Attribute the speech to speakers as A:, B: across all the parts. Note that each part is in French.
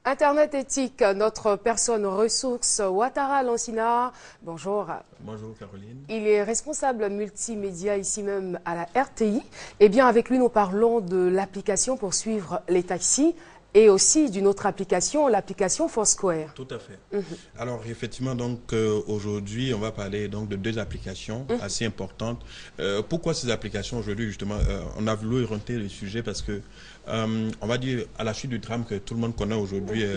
A: Internet éthique, notre personne ressource, Ouattara Lansina. Bonjour.
B: Bonjour Caroline.
A: Il est responsable multimédia ici même à la RTI. Eh bien, avec lui, nous parlons de l'application pour suivre les taxis et aussi d'une autre application, l'application Foursquare.
B: Tout à fait. Alors effectivement, donc aujourd'hui, on va parler donc de deux applications assez importantes. Pourquoi ces applications aujourd'hui justement on a voulu orienter le sujet parce que on va dire à la suite du drame que tout le monde connaît aujourd'hui,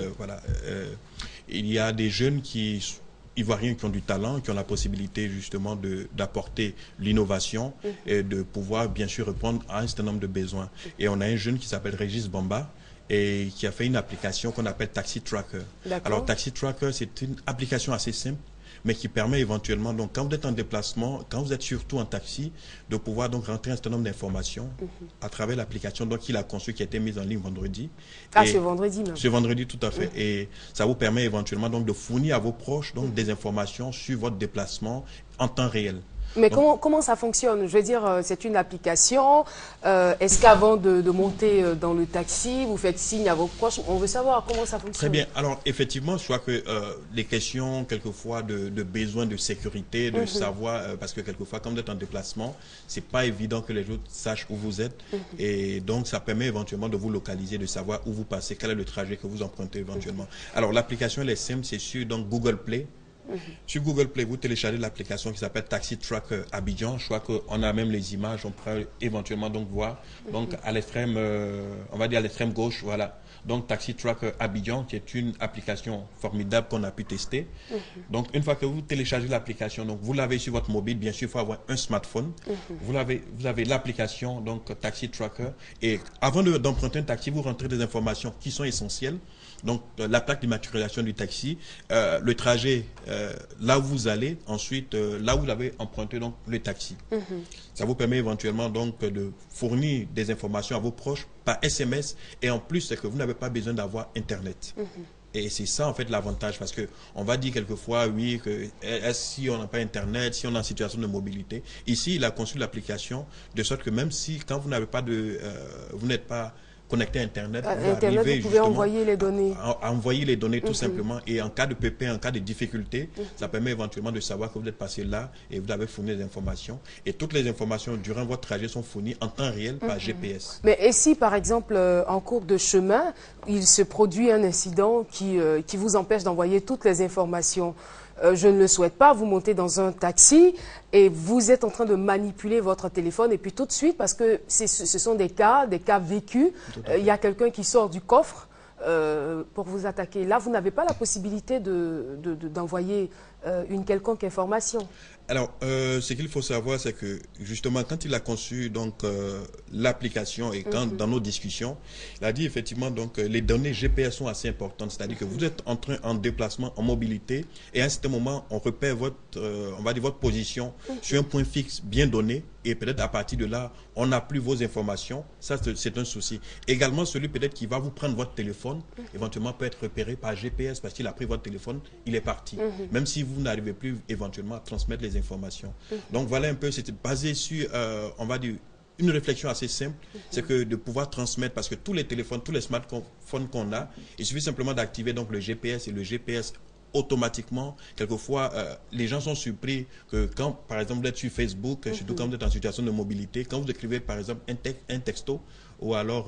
B: il y a des jeunes ivoiriens qui ont du talent, qui ont la possibilité justement d'apporter l'innovation et de pouvoir bien sûr répondre à un certain nombre de besoins. Et on a un jeune qui s'appelle Régis Bamba et qui a fait une application qu'on appelle Taxi Tracker. Alors Taxi Tracker, c'est une application assez simple, mais qui permet éventuellement, donc quand vous êtes en déplacement, quand vous êtes surtout en taxi, de pouvoir donc rentrer un certain nombre d'informations à travers l'application qu'il a conçue, qui a été mise en ligne vendredi.
A: Ah, ce vendredi même.
B: Ce vendredi, tout à fait. Et ça vous permet éventuellement donc de fournir à vos proches donc des informations sur votre déplacement en temps réel.
A: Mais comment ça fonctionne? Je veux dire, c'est une application. Est-ce qu'avant de monter dans le taxi, vous faites signe à vos proches? On veut savoir comment ça fonctionne.
B: Très bien. Alors, effectivement, je crois que les questions, quelquefois, de besoin de sécurité, de savoir, parce que quelquefois, quand vous êtes en déplacement, c'est pas évident que les autres sachent où vous êtes. Et donc, ça permet éventuellement de vous localiser, de savoir où vous passez, quel est le trajet que vous empruntez éventuellement. Alors, l'application, elle est simple, c'est sur donc, Google Play. Sur Google Play, vous téléchargez l'application qui s'appelle Taxi Tracker Abidjan. Je crois qu'on a même les images, on pourrait éventuellement donc voir. Donc à l'extrême, on va dire à l'extrême gauche, voilà. Donc Taxi Tracker Abidjan, qui est une application formidable qu'on a pu tester. Donc une fois que vous téléchargez l'application, donc vous l'avez sur votre mobile, bien sûr il faut avoir un smartphone. Vous avez l'application donc Taxi Tracker et avant d'emprunter un taxi, vous rentrez des informations qui sont essentielles. Donc la plaque d'immatriculation du taxi, le trajet là où vous allez, ensuite là où vous avez emprunté donc le taxi. Ça vous permet éventuellement donc de fournir des informations à vos proches par SMS et en plus c'est que vous n'avez pas besoin d'avoir Internet. Et c'est ça en fait l'avantage parce que on va dire quelquefois oui que si on n'a pas Internet, si on est en situation de mobilité, ici il a conçu l'application de sorte que même si quand vous n'avez pas vous n'êtes pas connecté à Internet,
A: vous pouvez envoyer les données.
B: Envoyer les données tout simplement. Et en cas de pépin, en cas de difficulté, ça permet éventuellement de savoir que vous êtes passé là et vous avez fourni des informations. Et toutes les informations durant votre trajet sont fournies en temps réel par GPS.
A: Mais et si par exemple en cours de chemin, il se produit un incident qui vous empêche d'envoyer toutes les informations? Je ne le souhaite pas, vous montez dans un taxi et vous êtes en train de manipuler votre téléphone et puis tout de suite, parce que ce sont des cas vécus, il y a quelqu'un qui sort du coffre pour vous attaquer. Là, vous n'avez pas la possibilité d'envoyer une quelconque information.
B: Alors, ce qu'il faut savoir, c'est que justement, quand il a conçu donc l'application et quand dans nos discussions, il a dit effectivement donc les données GPS sont assez importantes, c'est-à-dire que vous êtes en déplacement, en mobilité, et à un certain moment, on repère on va dire votre position sur un point fixe bien donné, et peut-être à partir de là, on n'a plus vos informations. Ça, c'est un souci. Également, celui peut-être qui va vous prendre votre téléphone, éventuellement peut être repéré par GPS parce qu'il a pris votre téléphone, il est parti. Même si vous n'arrivez plus éventuellement à transmettre les informations. Donc voilà un peu, c'était basé sur, on va dire, une réflexion assez simple, c'est que de pouvoir transmettre, parce que tous les téléphones, tous les smartphones qu'on a, il suffit simplement d'activer donc le GPS et le GPS automatiquement, quelquefois, les gens sont surpris que quand, par exemple, vous êtes sur Facebook, surtout quand vous êtes en situation de mobilité, quand vous écrivez, par exemple, un texto, ou alors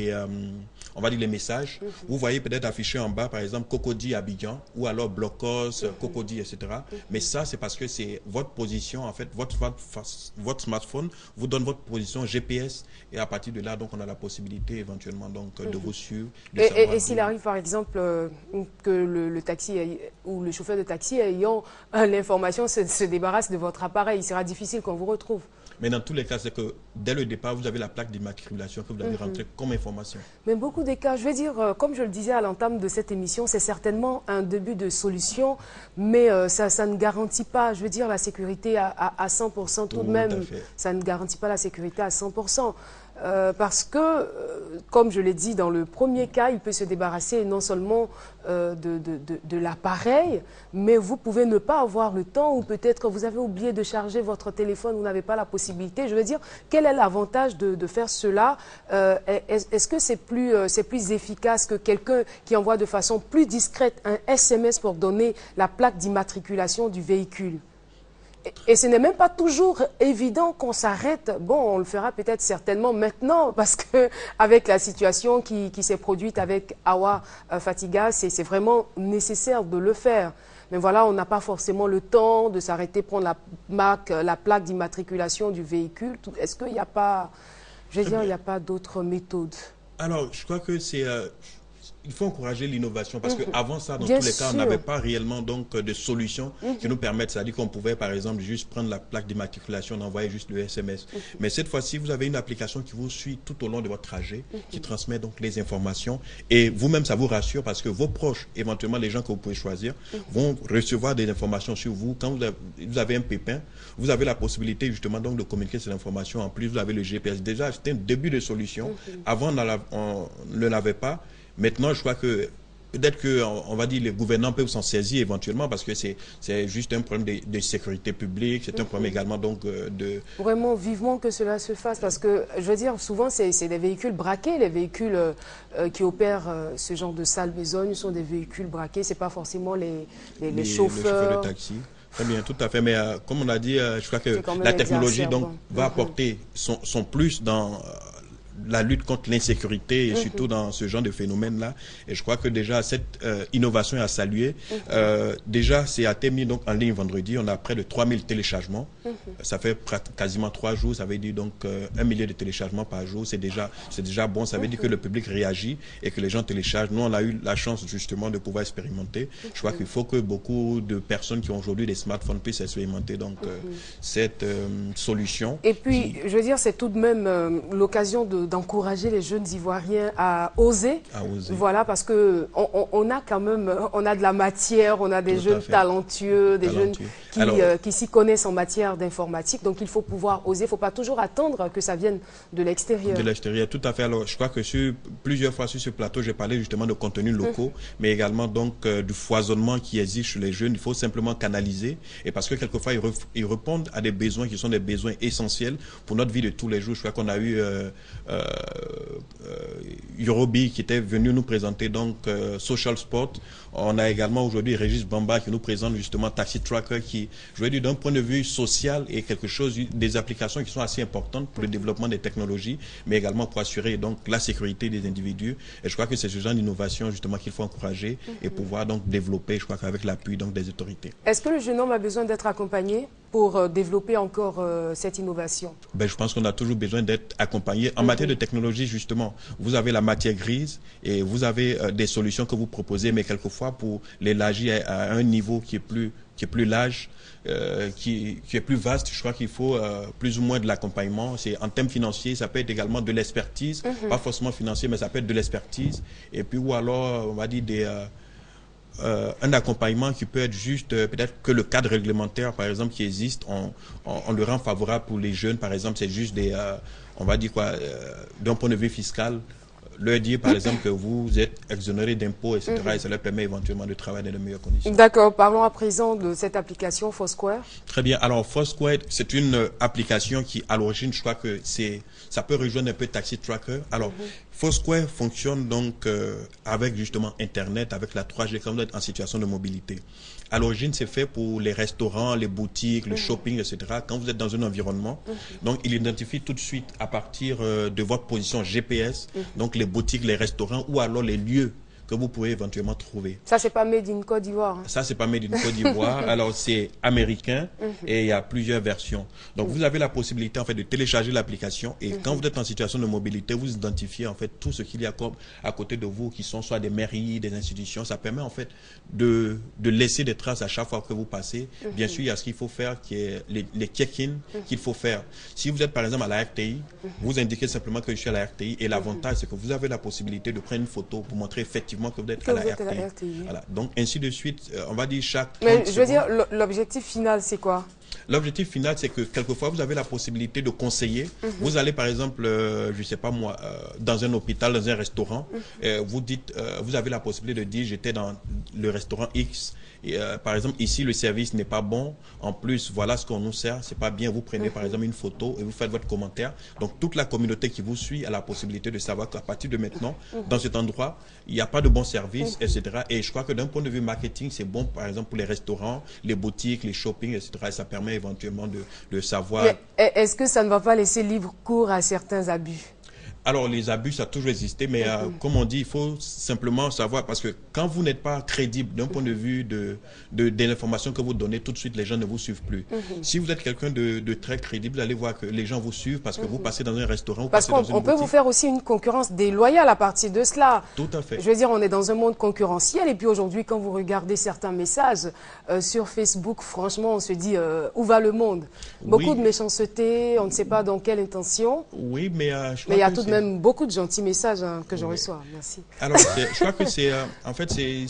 B: on va dire les messages, vous voyez peut-être affiché en bas, par exemple, Cocody Abidjan, ou alors Blocos, Cocody, etc. Mais ça, c'est parce que c'est votre position, en fait, votre smartphone vous donne votre position GPS, et à partir de là, donc, on a la possibilité éventuellement donc, de vous suivre.
A: Et s'il arrive, par exemple, que le taxi ou le chauffeur de taxi ayant l'information se débarrasse de votre appareil, il sera difficile qu'on vous retrouve.
B: Mais dans tous les cas, c'est que dès le départ, vous avez la plaque d'immatriculation que vous avez rentrée comme information.
A: Mais beaucoup des cas, je vais dire, comme je le disais à l'entame de cette émission, c'est certainement un début de solution, mais ça ne garantit pas, je veux dire, la sécurité à 100% tout de même. Ça ne garantit pas la sécurité à 100%. parce que, comme je l'ai dit, dans le premier cas, il peut se débarrasser non seulement de l'appareil, mais vous pouvez ne pas avoir le temps ou peut-être que vous avez oublié de charger votre téléphone, vous n'avez pas la possibilité. Je veux dire, quel est l'avantage de faire cela? Est-ce que c'est plus efficace que quelqu'un qui envoie de façon plus discrète un SMS pour donner la plaque d'immatriculation du véhicule? Et ce n'est même pas toujours évident qu'on s'arrête. Bon, on le fera peut-être certainement maintenant parce que avec la situation qui s'est produite avec Awa Fatiga, c'est vraiment nécessaire de le faire. Mais voilà, on n'a pas forcément le temps de s'arrêter, prendre la plaque d'immatriculation du véhicule. Est-ce qu'il n'y a pas, je veux dire, il n'y a pas d'autres méthodes?
B: Alors, je crois que c'est... il faut encourager l'innovation parce qu'avant ça, dans
A: Bien
B: tous les cas, on
A: sûr.
B: n'avait pas réellement donc de solutions qui nous permettent, c'est-à-dire qu'on pouvait par exemple juste prendre la plaque d'immatriculation, envoyer juste le SMS. Mais cette fois-ci, vous avez une application qui vous suit tout au long de votre trajet, qui transmet donc les informations et vous-même, ça vous rassure parce que vos proches, éventuellement les gens que vous pouvez choisir, vont recevoir des informations sur vous. Quand vous avez un pépin, vous avez la possibilité justement donc de communiquer ces informations. En plus, vous avez le GPS. Déjà, c'était un début de solution. Avant, on ne l'avait pas. Maintenant, je crois que peut-être que, on va dire, les gouvernants peuvent s'en saisir éventuellement parce que c'est juste un problème de sécurité publique, c'est un problème également donc de...
A: Vraiment, vivement que cela se fasse parce que, je veux dire, souvent c'est des véhicules braqués, les véhicules qui opèrent ce genre de sale besogne sont des véhicules braqués, c'est pas forcément les chauffeurs.
B: de taxi. Très bien, tout à fait. Mais comme on a dit, je crois que
A: quand même
B: la technologie donc,
A: exacerbant.
B: va apporter son plus dans... la lutte contre l'insécurité et surtout dans ce genre de phénomène-là. Et je crois que déjà, cette innovation est à saluer. Déjà, c'est à terminer donc en ligne vendredi. On a près de 3000 téléchargements. Ça fait quasiment 3 jours. Ça veut dire donc 1 million de téléchargements par jour. C'est déjà bon. Ça veut dire que le public réagit et que les gens téléchargent. Nous, on a eu la chance justement de pouvoir expérimenter. Je crois qu'il faut que beaucoup de personnes qui ont aujourd'hui des smartphones puissent expérimenter donc cette solution.
A: Et puis, je veux dire, c'est tout de même l'occasion d'encourager les jeunes Ivoiriens à oser. Voilà, parce que on a quand même, on a de la matière, on a des jeunes talentueux, des jeunes qui s'y connaissent en matière d'informatique. Donc, il faut pouvoir oser. Il ne faut pas toujours attendre que ça vienne de l'extérieur.
B: De l'extérieur, tout à fait. Alors, je crois que plusieurs fois sur ce plateau, j'ai parlé justement de contenus locaux, mais également donc du foisonnement qui existe chez les jeunes. Il faut simplement canaliser. Et parce que quelquefois, ils répondent à des besoins qui sont des besoins essentiels pour notre vie de tous les jours. Je crois qu'on a eu Yorobi qui était venu nous présenter donc Social Sport. On a également aujourd'hui Régis Bamba qui nous présente justement Taxi Tracker qui, je veux dire, d'un point de vue social est quelque chose, des applications qui sont assez importantes pour le développement des technologies, mais également pour assurer donc la sécurité des individus. Et je crois que c'est ce genre d'innovation justement qu'il faut encourager et pouvoir donc développer, je crois qu'avec l'appui donc des autorités.
A: Est-ce que le jeune homme a besoin d'être accompagné pour développer encore cette innovation?
B: Ben, je pense qu'on a toujours besoin d'être accompagné. En matière de technologie, justement, vous avez la matière grise et vous avez des solutions que vous proposez, mais quelquefois pour l'élargir à un niveau qui est plus large, qui est plus vaste, je crois qu'il faut plus ou moins de l'accompagnement. C'est en termes financiers, ça peut être également de l'expertise, pas forcément financier, mais ça peut être de l'expertise. Et puis, ou alors, on va dire un accompagnement qui peut être juste, peut-être que le cadre réglementaire, par exemple, qui existe, on le rend favorable pour les jeunes, par exemple, c'est juste on va dire quoi, d'un point de vue fiscal, leur dire par exemple que vous êtes exonéré d'impôts, etc. Et ça leur permet éventuellement de travailler dans de meilleures conditions.
A: D'accord, parlons à présent de cette application Foursquare.
B: Très bien, alors Foursquare, c'est une application qui à l'origine, je crois que ça peut rejoindre un peu Taxi Tracker. Alors Foursquare fonctionne donc avec justement Internet, avec la 3G quand vous êtes en situation de mobilité. À l'origine, c'est fait pour les restaurants, les boutiques, le shopping, etc. Quand vous êtes dans un environnement, donc il identifie tout de suite à partir de votre position GPS, donc les boutiques, les restaurants ou alors les lieux que vous pouvez éventuellement trouver.
A: Ça, c'est pas made in Côte d'Ivoire. Hein.
B: Ça, c'est pas made in Côte d'Ivoire. Alors, c'est américain et il y a plusieurs versions. Donc, vous avez la possibilité, en fait, de télécharger l'application et quand vous êtes en situation de mobilité, vous identifiez, en fait, tout ce qu'il y a comme à côté de vous qui sont soit des mairies, des institutions. Ça permet, en fait, de laisser des traces à chaque fois que vous passez. Bien sûr, il y a ce qu'il faut faire, qui est les check-in qu'il faut faire. Si vous êtes, par exemple, à la RTI, vous indiquez simplement que je suis à la RTI et l'avantage, c'est que vous avez la possibilité de prendre une photo pour montrer effectivement que vous êtes à la RTI. Voilà. Donc, ainsi de suite, on va dire chaque 30
A: Mais je veux
B: secondes.
A: dire, l'objectif final, c'est quoi?
B: L'objectif final, c'est que quelquefois, vous avez la possibilité de conseiller. Vous allez, par exemple, je ne sais pas moi, dans un hôpital, dans un restaurant, vous dites, vous avez la possibilité de dire, j'étais dans le restaurant X. Et, par exemple, ici, le service n'est pas bon. En plus, voilà ce qu'on nous sert. C'est pas bien. Vous prenez, par exemple, une photo et vous faites votre commentaire. Donc, toute la communauté qui vous suit a la possibilité de savoir qu'à partir de maintenant, dans cet endroit, il n'y a pas de bon service, etc. Et je crois que d'un point de vue marketing, c'est bon, par exemple, pour les restaurants, les boutiques, les shoppings, etc. Et ça permet éventuellement de savoir...
A: Est-ce que ça ne va pas laisser libre cours à certains abus?
B: Alors, les abus, ça a toujours existé, mais comme on dit, il faut simplement savoir, parce que quand vous n'êtes pas crédible d'un point de vue de l'information que vous donnez, tout de suite, les gens ne vous suivent plus. Si vous êtes quelqu'un de très crédible, vous allez voir que les gens vous suivent parce que vous passez dans un restaurant, vous passez dans une boutique.
A: Parce qu'on peut vous faire aussi une concurrence déloyale à partir de cela.
B: Tout à fait.
A: Je veux dire, on est dans un monde concurrentiel, et puis aujourd'hui, quand vous regardez certains messages sur Facebook, franchement, on se dit, où va le monde? Beaucoup de méchanceté, on ne sait pas dans quelle intention.
B: Oui, mais
A: il y a tout de même beaucoup de gentils messages que je reçois. Merci.
B: Alors, je crois que c'est en fait,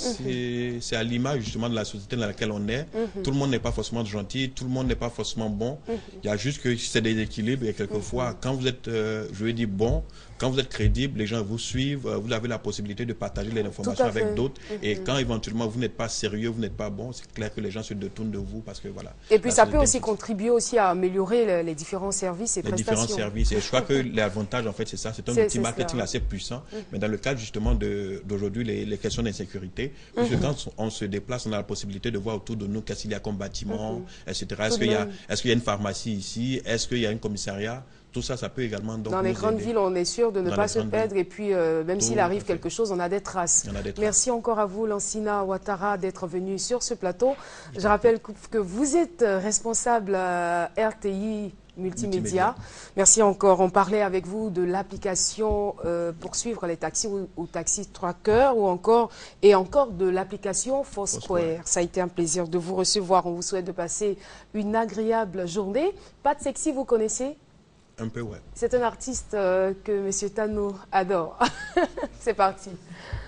B: c'est à l'image justement de la société dans laquelle on est. Tout le monde n'est pas forcément gentil, tout le monde n'est pas forcément bon. Il y a juste que c'est des équilibres et quelquefois, quand vous êtes, je veux dire, bon, quand vous êtes crédible, les gens vous suivent, vous avez la possibilité de partager les informations avec d'autres. Et quand éventuellement vous n'êtes pas sérieux, vous n'êtes pas bon, c'est clair que les gens se détournent de vous parce que voilà.
A: Et puis ça peut aussi contribuer aussi à améliorer les différents services et prestations. Les différents
B: services. Et je crois que l'avantage en fait c'est ça, c'est un outil marketing assez puissant. Mais dans le cadre justement d'aujourd'hui, les questions d'insécurité, puisque quand on se déplace, on a la possibilité de voir autour de nous qu'est-ce qu'il y a comme bâtiment, etc. Est-ce qu'il y a une pharmacie ici? Est-ce qu'il y a un commissariat? Tout ça, ça peut également... Donc,
A: dans les grandes villes, on est sûr de ne pas se perdre. Et puis, même s'il arrive quelque chose, on a des traces. Merci encore à vous, Lansina Ouattara, d'être venu sur ce plateau. Je rappelle que vous êtes responsable RTI Multimédia. Merci encore. On parlait avec vous de l'application pour suivre les taxis ou Taxi Tracker ou encore de l'application Foursquare. Ça a été un plaisir de vous recevoir. On vous souhaite de passer une agréable journée. Pat Sexy, vous connaissez?
B: Un peu, ouais.
A: C'est un artiste que M. Tano adore. C'est parti.